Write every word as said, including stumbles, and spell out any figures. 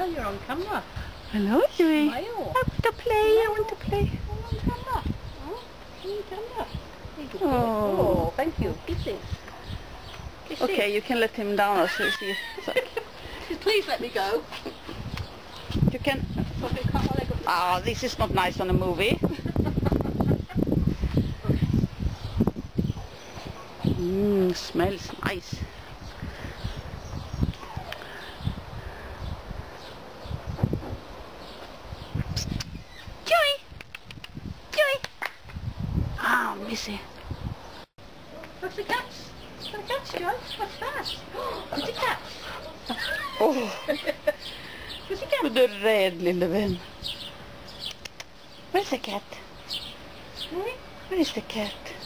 Now you're on camera. Hello, Joey. Smile. I want to play. I want to play. I'm on camera. Oh, on camera. Oh. Oh, thank you. Kissing. Kissing. Okay, you can let him down also. You see. So, Please let me go. you can. Ah, oh, this is not nice on a movie. Mmm, smells nice. Joey! Joey! Ah, Missy. What's the cats? What's the cats, Joyce? What's that? What's the cats? Oh, What's the cat? du är rädd, lille vän. Where's the cat? Hmm? Where is the cat?